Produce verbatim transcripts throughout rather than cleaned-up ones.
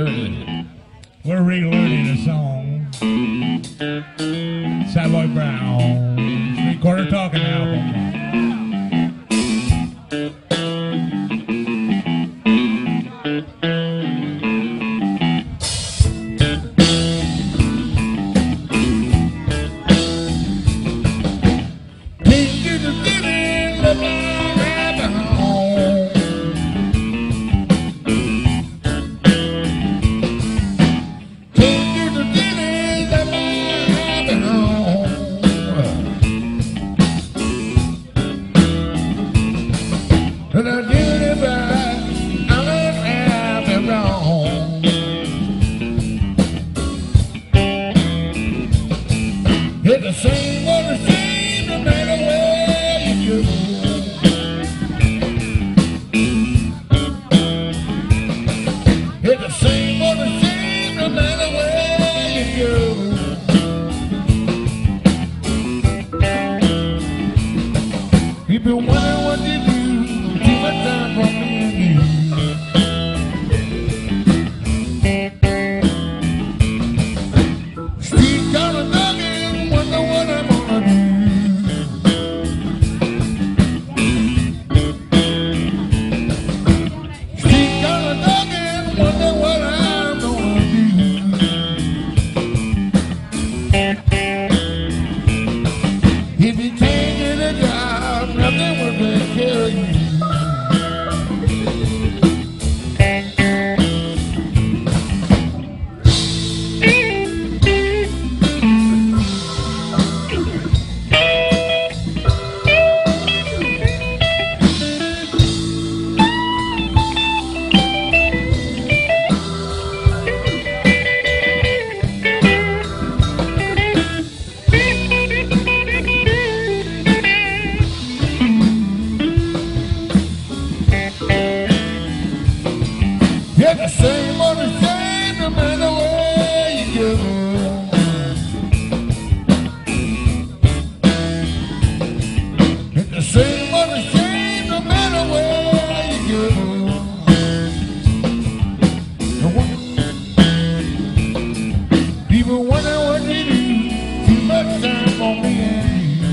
Absolutely. We're relearning a song. Savoy Brown, three quarter talking album. And I did it right, I learned how to wrong. It's the same what the same no matter where you go. It's the same what the same no matter where you go. People wonder what you do. Too much time for me and you. Street corner knocking, wonder what I'm gonna do. Street corner knocking, wonder what I'm gonna do. If you can't get a job, nothing will take care of you. It's the same on the same no matter where you go. It's the same on the same no matter where you go. People wonder what they do. Too much time for me and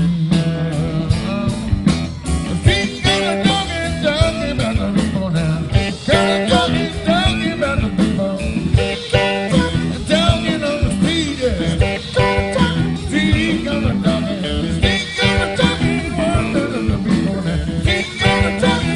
you. Feet got a dog and talking about the people now. Got a dog and talking about the people. Talking on the street, yeah. Feet got a dog and feet got a talking about the people now. Feet got a talking.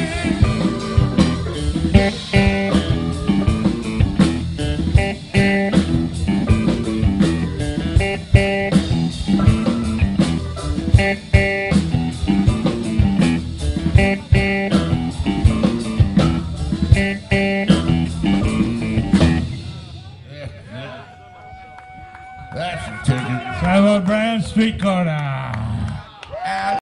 That's a ticket. Savoy Brown, Streetcar Now.